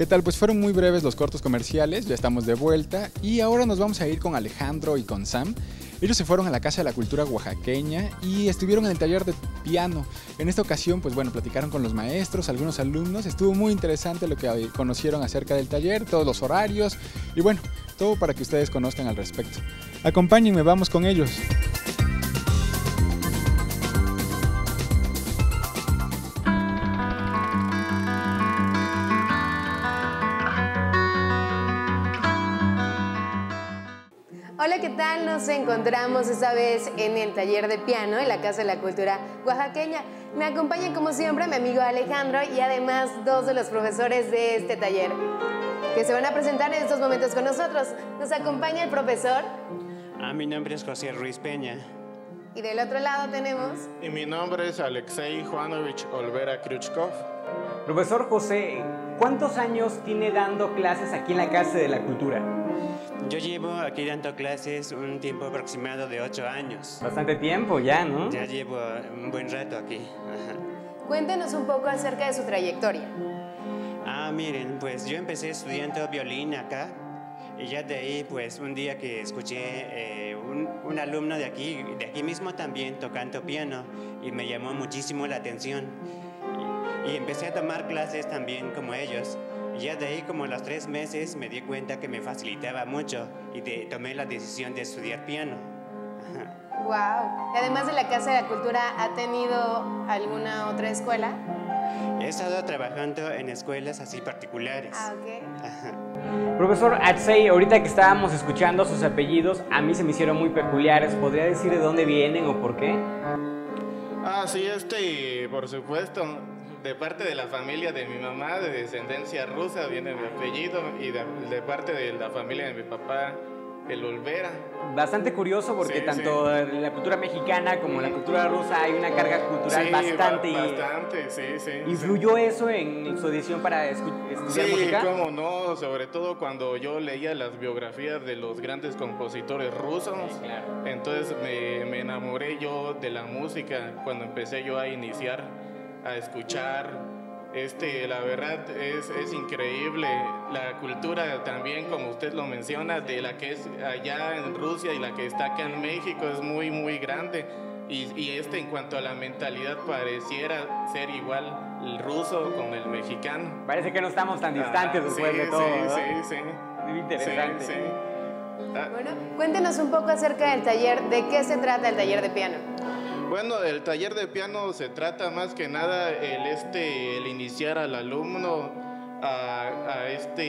¿Qué tal? Pues fueron muy breves los cortos comerciales, ya estamos de vuelta y ahora nos vamos a ir con Alejandro y con Sam. Ellos se fueron a la Casa de la Cultura Oaxaqueña y estuvieron en el taller de piano. En esta ocasión, pues bueno, platicaron con los maestros, algunos alumnos. Estuvo muy interesante lo que conocieron acerca del taller, todos los horarios y bueno, todo para que ustedes conozcan al respecto. Acompáñenme, vamos con ellos. Hola, ¿qué tal? Nos encontramos esta vez en el taller de piano en la Casa de la Cultura Oaxaqueña. Me acompaña como siempre mi amigo Alejandro y además dos de los profesores de este taller que se van a presentar en estos momentos con nosotros. Nos acompaña el profesor. Mi nombre es José Ruiz Peña. Y del otro lado tenemos... Y mi nombre es Alexei Juanovich Olvera Kryuchkov. Profesor José, ¿cuántos años tiene dando clases aquí en la Casa de la Cultura? Yo llevo aquí dando clases un tiempo aproximado de 8 años. Bastante tiempo ya, ¿no? Ya llevo un buen rato aquí. Ajá. Cuéntenos un poco acerca de su trayectoria. Miren, pues yo empecé estudiando violín acá. Y ya de ahí, pues un día que escuché un alumno de aquí mismo también tocando piano y me llamó muchísimo la atención. Y empecé a tomar clases también como ellos. Y ya de ahí, como a los 3 meses, me di cuenta que me facilitaba mucho y tomé la decisión de estudiar piano. Ajá. ¡Wow! Además de la Casa de la Cultura, ¿ha tenido alguna otra escuela? He estado trabajando en escuelas así particulares. Ok. Ajá. Profesor Alexei, ahorita que estábamos escuchando sus apellidos, a mí se me hicieron muy peculiares. ¿Podría decir de dónde vienen o por qué? Sí, por supuesto, de parte de la familia de mi mamá, de descendencia rusa, viene mi apellido, y de parte de la familia de mi papá, el Olvera. Bastante curioso porque Sí, tanto en la cultura mexicana como en la cultura rusa hay una carga cultural bastante. Bastante, sí. ¿Influyó eso en su decisión para estudiar música? Sí, cómo no, sobre todo cuando yo leía las biografías de los grandes compositores rusos. Sí, claro. Entonces me enamoré yo de la música cuando empecé yo a iniciar, a escuchar. La verdad es increíble la cultura también, como usted lo menciona, de la que es allá en Rusia y la que está acá en México es muy, muy grande. Y en cuanto a la mentalidad pareciera ser igual el ruso con el mexicano. Parece que no estamos tan distantes después de todo, ¿no? Sí. Muy interesante. Sí. Bueno, cuéntenos un poco acerca del taller. ¿De qué se trata el taller de piano? Bueno, el taller de piano se trata más que nada el iniciar al alumno a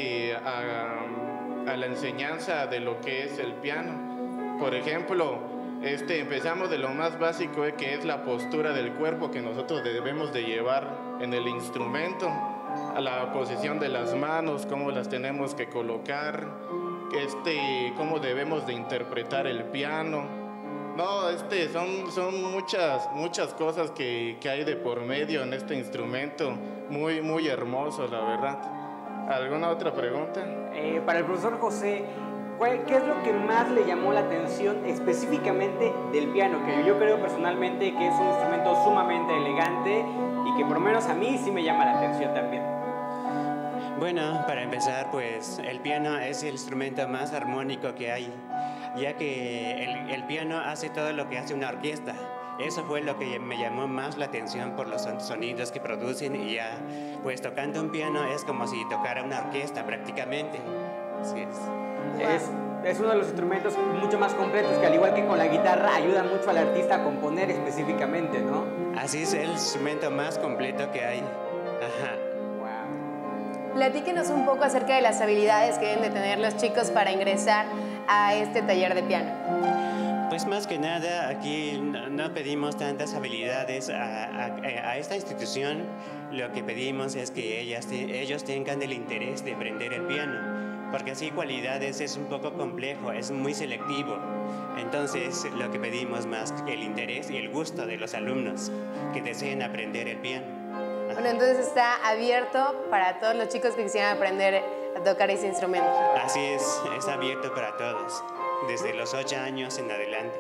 la enseñanza de lo que es el piano. Por ejemplo, empezamos de lo más básico, que es la postura del cuerpo que nosotros debemos de llevar en el instrumento, a la posición de las manos, cómo las tenemos que colocar, cómo debemos de interpretar el piano. No, son muchas cosas que hay de por medio en este instrumento, muy, muy hermoso, la verdad. ¿Alguna otra pregunta? Para el profesor José, ¿qué es lo que más le llamó la atención específicamente del piano? Que yo creo personalmente que es un instrumento sumamente elegante y que por lo menos a mí sí me llama la atención también. Bueno, para empezar, pues el piano es el instrumento más armónico que hay, ya que el piano hace todo lo que hace una orquesta. Eso fue lo que me llamó más la atención por los sonidos que producen y ya, pues tocando un piano es como si tocara una orquesta prácticamente. Así es. Es uno de los instrumentos mucho más completos que al igual que con la guitarra ayuda mucho al artista a componer específicamente, ¿no? Así es el instrumento más completo que hay. Ajá. Platíquenos un poco acerca de las habilidades que deben de tener los chicos para ingresar a este taller de piano. Pues más que nada aquí no pedimos tantas habilidades a esta institución. Lo que pedimos es que ellos tengan el interés de aprender el piano, porque así cualidades es un poco complejo, es muy selectivo. Entonces lo que pedimos más que el interés y el gusto de los alumnos que deseen aprender el piano. Bueno, entonces está abierto para todos los chicos que quisieran aprender a tocar ese instrumento. Así es abierto para todos, desde los 8 años en adelante.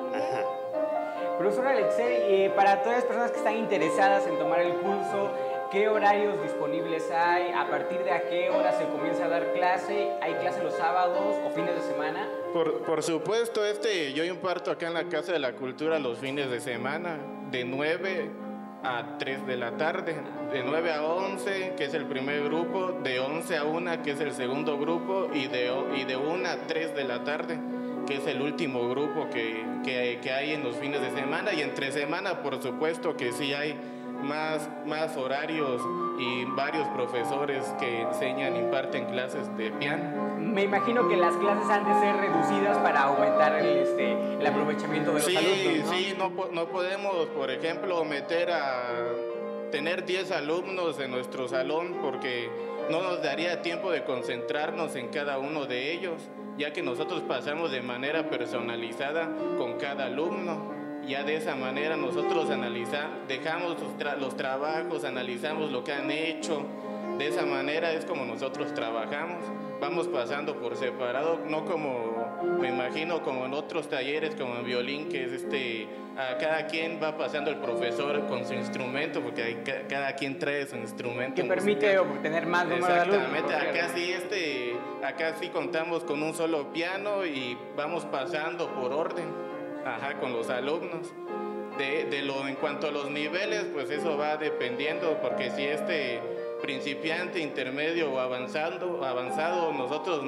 Profesor Alexei, para todas las personas que están interesadas en tomar el curso, ¿Qué horarios disponibles hay? ¿A partir de a qué hora se comienza a dar clase? ¿Hay clase los sábados o fines de semana? Por supuesto, yo imparto acá en la Casa de la Cultura los fines de semana, de 9 a 3 de la tarde, de 9 a 11, que es el primer grupo, de 11 a 1, que es el segundo grupo, y de 1 a 3 de la tarde, que es el último grupo que hay en los fines de semana. Y entre semana, por supuesto que sí hay más horarios y varios profesores que enseñan, imparten clases de piano. Me imagino que las clases han de ser reducidas para aumentar el aprovechamiento de los alumnos, ¿no? Sí, no podemos, por ejemplo, tener 10 alumnos en nuestro salón porque no nos daría tiempo de concentrarnos en cada uno de ellos, ya que nosotros pasamos de manera personalizada con cada alumno. Ya de esa manera nosotros dejamos los trabajos, analizamos lo que han hecho. De esa manera es como nosotros trabajamos. Vamos pasando por separado, no como, me imagino, como en otros talleres, como en violín, que es a cada quien va pasando el profesor con su instrumento, porque cada quien trae su instrumento. Que permite obtener más número de alumnos. Exactamente, acá sí contamos con un solo piano y vamos pasando por orden, con los alumnos. En cuanto a los niveles, pues eso va dependiendo, porque si principiante, intermedio o avanzado, nosotros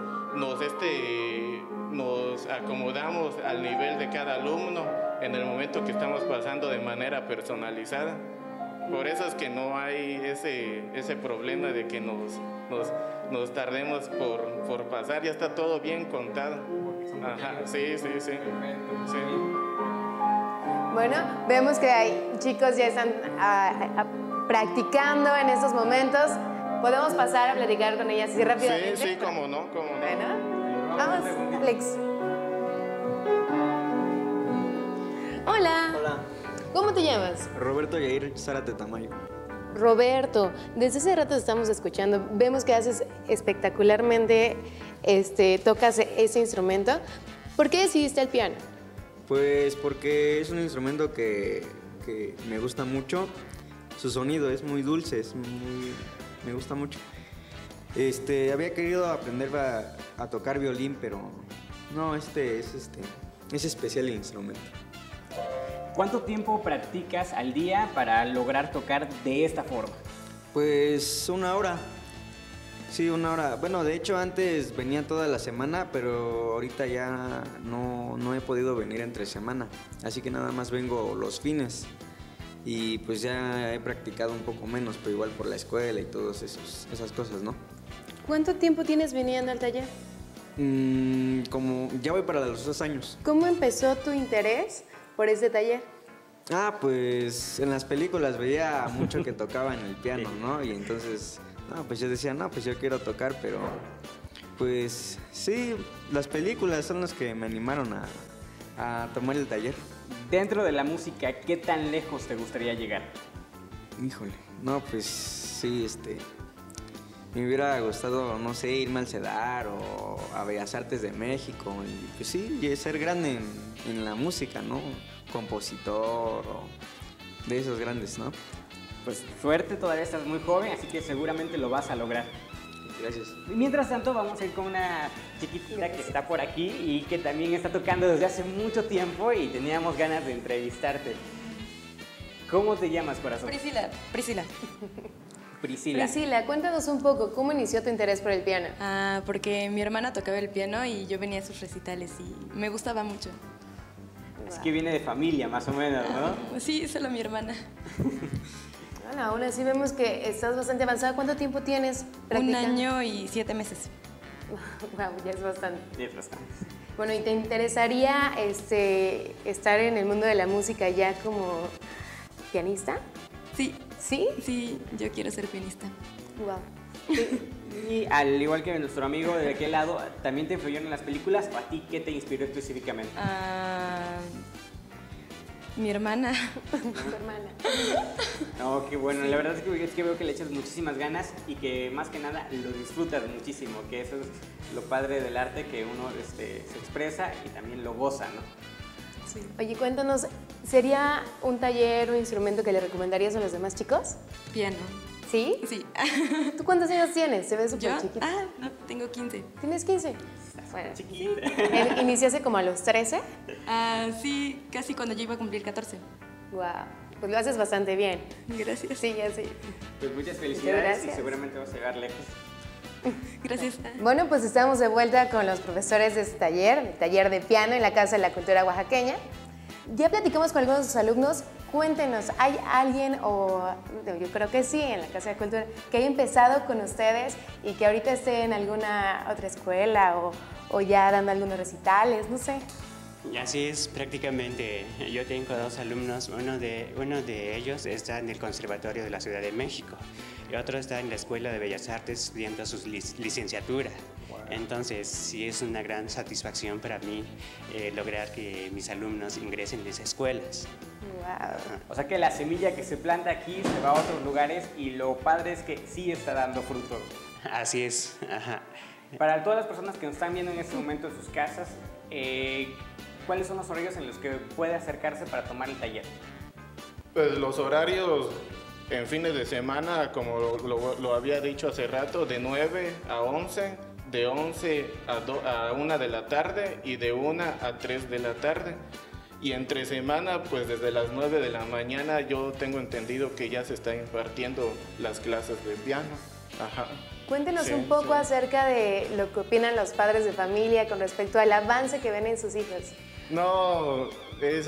nos acomodamos al nivel de cada alumno en el momento que estamos pasando de manera personalizada. Por eso es que no hay ese problema de que nos tardemos por pasar, ya está todo bien contado. Sí. Bueno, vemos que hay chicos ya están practicando en estos momentos. ¿Podemos pasar a platicar con ellas así rápidamente? Sí, cómo no. Bueno, vamos, Alex. Hola. Hola. ¿Cómo te llamas? Roberto Yair Zárate Tamayo. Roberto, desde hace rato te estamos escuchando. Vemos que haces espectacularmente, tocas ese instrumento. ¿Por qué decidiste el piano? Pues porque es un instrumento que me gusta mucho. Su sonido es muy dulce, me gusta mucho. Había querido aprender a tocar violín, pero no, es especial el instrumento. ¿Cuánto tiempo practicas al día para lograr tocar de esta forma? Pues 1 hora. Sí, 1 hora. Bueno, de hecho antes venía toda la semana, pero ahorita ya no he podido venir entre semana. Así que nada más vengo los fines. Y pues ya he practicado un poco menos, pero igual por la escuela y todas esas cosas, ¿no? ¿Cuánto tiempo tienes viniendo al taller? Como ya voy para los 2 años. ¿Cómo empezó tu interés por este taller? Pues en las películas veía mucho que tocaban el piano, ¿no? Y entonces, pues yo decía, pues yo quiero tocar, pero pues sí, las películas son las que me animaron a tomar el taller. Dentro de la música, ¿qué tan lejos te gustaría llegar? Híjole, pues sí, me hubiera gustado, no sé, irme al CEDAR o a Bellas Artes de México y pues sí, ser grande en la música, ¿no? Compositor o de esos grandes, ¿no? Pues suerte, todavía estás muy joven, así que seguramente lo vas a lograr. Gracias. Mientras tanto, vamos a ir con una chiquitita que está por aquí y que también está tocando desde hace mucho tiempo y teníamos ganas de entrevistarte. ¿Cómo te llamas, corazón? Priscila. Priscila, cuéntanos un poco, ¿cómo inició tu interés por el piano? Porque mi hermana tocaba el piano y yo venía a sus recitales y me gustaba mucho. Es que viene de familia, más o menos, ¿no? Sí, solo mi hermana. Bueno, aún así vemos que estás bastante avanzada. ¿Cuánto tiempo tienes practicando? 1 año y 7 meses. Wow, ya es bastante. Sí, es bastante. Bueno, ¿y te interesaría estar en el mundo de la música ya como pianista? Sí. ¿Sí? Sí, yo quiero ser pianista. Wow. Y al igual que nuestro amigo de aquel lado, ¿también te influyeron en las películas? ¿O a ti qué te inspiró específicamente? Mi hermana. Tu hermana. No, qué bueno. La verdad es que veo que le echas muchísimas ganas y que más que nada lo disfrutas muchísimo, que eso es lo padre del arte, que uno se expresa y también lo goza, ¿no? Sí. Oye, cuéntanos, ¿Sería un taller o instrumento que le recomendarías a los demás chicos? Piano. ¿Sí? Sí. ¿Tú cuántos años tienes? Se ve súper ¿Yo? chiquito. Ah, no, tengo 15. ¿Tienes 15? Bueno, Chiquita. ¿iniciaste como a los 13? Ah, sí, casi cuando yo iba a cumplir 14. Wow, pues lo haces bastante bien. Gracias. Sí, ya sí. Pues muchas felicidades gracias. y seguramente vas a llegar lejos. Gracias. Bueno, pues estamos de vuelta con los profesores de este taller, el taller de piano en la Casa de la Cultura Oaxaqueña. Ya platicamos con algunos de sus alumnos. Cuéntenos, ¿hay alguien, o yo creo que sí, en la Casa de la Cultura, que haya empezado con ustedes y que ahorita esté en alguna otra escuela o ya dando algunos recitales? No sé. Y así es, prácticamente. Yo tengo 2 alumnos, uno de ellos está en el Conservatorio de la Ciudad de México y otro está en la Escuela de Bellas Artes estudiando su licenciatura. Entonces, sí es una gran satisfacción para mí lograr que mis alumnos ingresen en esas escuelas. Wow. O sea que la semilla que se planta aquí se va a otros lugares y lo padre es que sí está dando fruto. Así es. Ajá. Para todas las personas que nos están viendo en este momento en sus casas, ¿cuáles son los horarios en los que puede acercarse para tomar el taller? Pues los horarios en fines de semana, como lo había dicho hace rato, de 9 a 11, de 11 a 1 de la tarde y de 1 a 3 de la tarde. Y entre semana, pues desde las 9 de la mañana yo tengo entendido que ya se están impartiendo las clases de piano. Ajá. Cuéntenos Sí, un poco sí. acerca de lo que opinan los padres de familia con respecto al avance que ven en sus hijos. No, es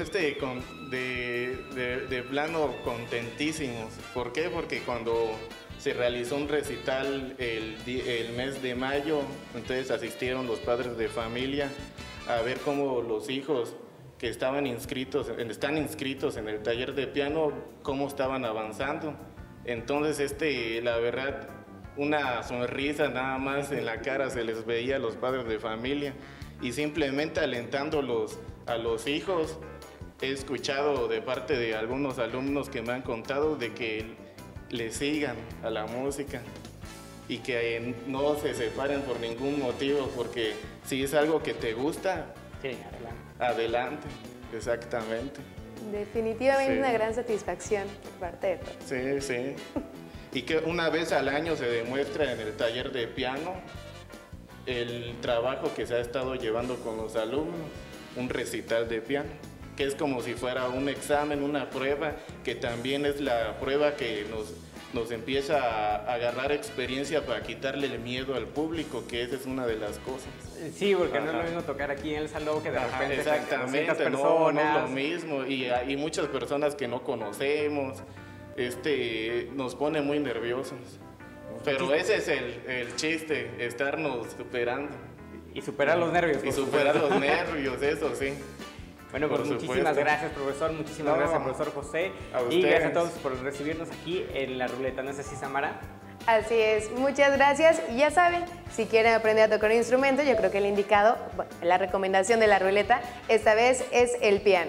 de plano contentísimos. ¿Por qué? Porque cuando se realizó un recital el mes de mayo, entonces asistieron los padres de familia a ver cómo los hijos que están inscritos en el taller de piano, cómo estaban avanzando. Entonces, la verdad, una sonrisa nada más en la cara se les veía a los padres de familia y simplemente alentándolos a los hijos. He escuchado de parte de algunos alumnos que me han contado de que le sigan a la música y que no se separen por ningún motivo, porque si es algo que te gusta, Sí, adelante. adelante, exactamente. Definitivamente Sí. una gran satisfacción por parte de todos. Sí, sí. Y que una vez al año se demuestra en el taller de piano el trabajo que se ha estado llevando con los alumnos, un recital de piano, que es como si fuera un examen, una prueba, que también es la prueba que nos empieza a agarrar experiencia para quitarle el miedo al público, que esa es una de las cosas. Sí, porque no es Ajá. lo mismo tocar aquí en el salón que de Ajá, repente frente a 200 exactamente, no es personas. lo mismo, y hay muchas personas que no conocemos, nos pone muy nerviosos. Pero ese es el chiste, estarnos superando. Y superar los nervios. Y por superar supuesto. los nervios, eso sí. Bueno, pues Por muchísimas supuesto. gracias, profesor. Muchísimas No, gracias, profesor José. a Y gracias a ustedes. todos por recibirnos aquí en la ruleta. ¿No es así, Samara? Así es, muchas gracias. Y ya saben, si quieren aprender a tocar un instrumento, yo creo que el indicado, bueno, la recomendación de la ruleta, esta vez es el piano.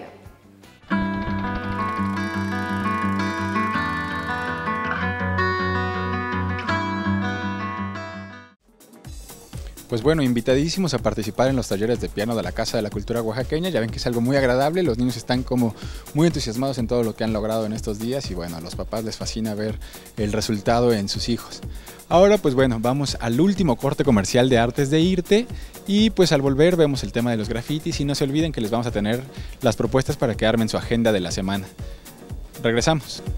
Pues bueno, invitadísimos a participar en los talleres de piano de la Casa de la Cultura Oaxaqueña. Ya ven que es algo muy agradable, los niños están como muy entusiasmados en todo lo que han logrado en estos días y bueno, a los papás les fascina ver el resultado en sus hijos. Ahora pues bueno, vamos al último corte comercial de Artes de Irte y pues al volver vemos el tema de los grafitis y no se olviden que les vamos a tener las propuestas para que armen su agenda de la semana. Regresamos.